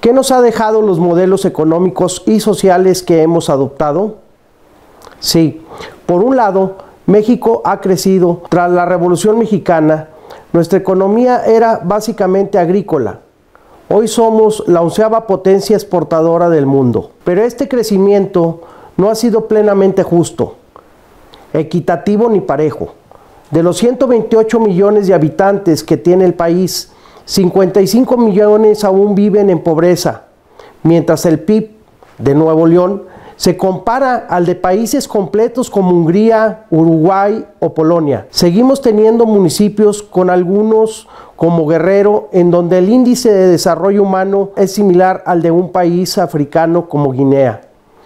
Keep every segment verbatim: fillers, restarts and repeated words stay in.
¿Qué nos ha dejado los modelos económicos y sociales que hemos adoptado? Sí, por un lado, México ha crecido. Tras la Revolución Mexicana, nuestra economía era básicamente agrícola. Hoy somos la onceava potencia exportadora del mundo. Pero este crecimiento no ha sido plenamente justo, equitativo ni parejo. De los ciento veintiocho millones de habitantes que tiene el país, cincuenta y cinco millones aún viven en pobreza, mientras el P I B de Nuevo León se compara al de países completos como Hungría, Uruguay o Polonia. Seguimos teniendo municipios, con algunos como Guerrero, en donde el índice de desarrollo humano es similar al de un país africano como Guinea.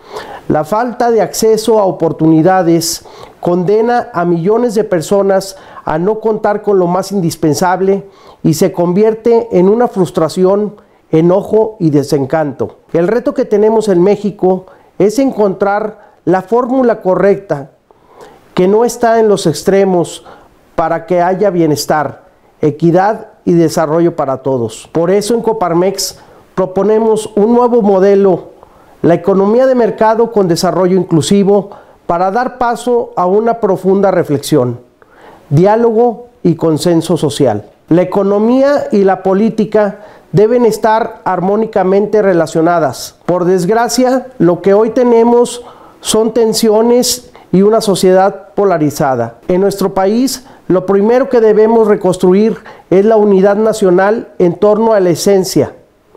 La falta de acceso a oportunidades condena a millones de personas a no contar con lo más indispensable y se convierte en una frustración, enojo y desencanto. El reto que tenemos en México es encontrar la fórmula correcta, que no está en los extremos, para que haya bienestar, equidad y desarrollo para todos. Por eso en Coparmex proponemos un nuevo modelo, la economía de mercado con desarrollo inclusivo, para dar paso a una profunda reflexión, diálogo y consenso social. La economía y la política deben estar armónicamente relacionadas. Por desgracia, lo que hoy tenemos son tensiones y una sociedad polarizada. En nuestro país, lo primero que debemos reconstruir es la unidad nacional en torno a la esencia.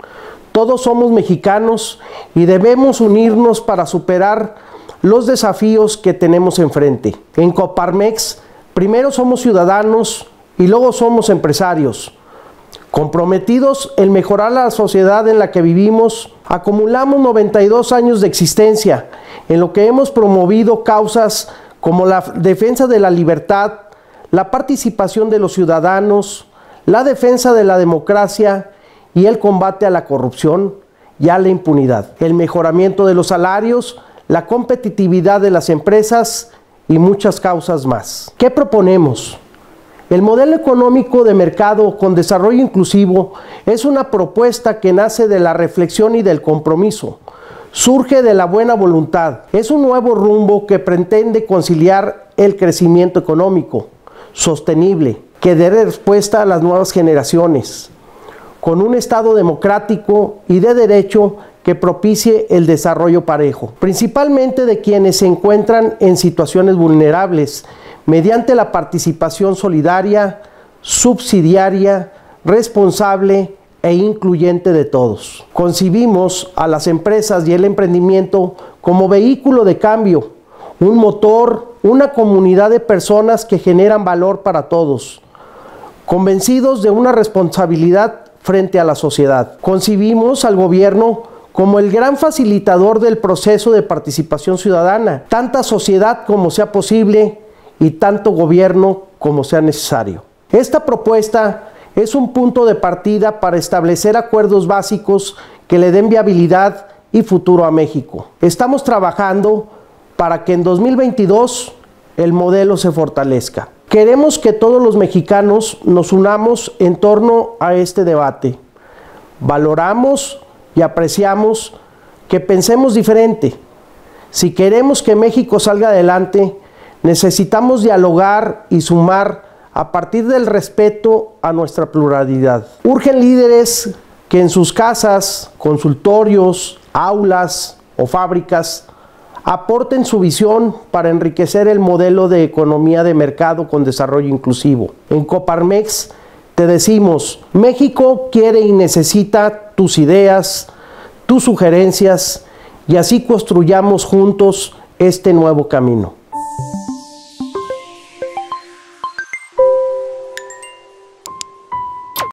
Todos somos mexicanos y debemos unirnos para superar los desafíos que tenemos enfrente. En Coparmex, primero somos ciudadanos y luego somos empresarios. Comprometidos en mejorar la sociedad en la que vivimos, acumulamos noventa y dos años de existencia, en lo que hemos promovido causas como la defensa de la libertad, la participación de los ciudadanos, la defensa de la democracia y el combate a la corrupción y a la impunidad, el mejoramiento de los salarios, la competitividad de las empresas y muchas causas más. ¿Qué proponemos? El modelo económico de mercado con desarrollo inclusivo es una propuesta que nace de la reflexión y del compromiso. Surge de la buena voluntad. Es un nuevo rumbo que pretende conciliar el crecimiento económico sostenible, que dé respuesta a las nuevas generaciones, con un Estado democrático y de derecho que propicie el desarrollo parejo, principalmente de quienes se encuentran en situaciones vulnerables, mediante la participación solidaria, subsidiaria, responsable e incluyente de todos. Concibimos a las empresas y el emprendimiento como vehículo de cambio, un motor, una comunidad de personas que generan valor para todos, convencidos de una responsabilidad frente a la sociedad. Concibimos al gobierno como el gran facilitador del proceso de participación ciudadana, tanta sociedad como sea posible y tanto gobierno como sea necesario. Esta propuesta es un punto de partida para establecer acuerdos básicos que le den viabilidad y futuro a México. Estamos trabajando para que en dos mil veintidós el modelo se fortalezca. Queremos que todos los mexicanos nos unamos en torno a este debate. Valoramos y apreciamos que pensemos diferente. Si queremos que México salga adelante, necesitamos dialogar y sumar a partir del respeto a nuestra pluralidad. Urgen líderes que en sus casas, consultorios, aulas o fábricas aporten su visión para enriquecer el modelo de economía de mercado con desarrollo inclusivo. En Coparmex te decimos, México quiere y necesita tus ideas, tus sugerencias, y así construyamos juntos este nuevo camino.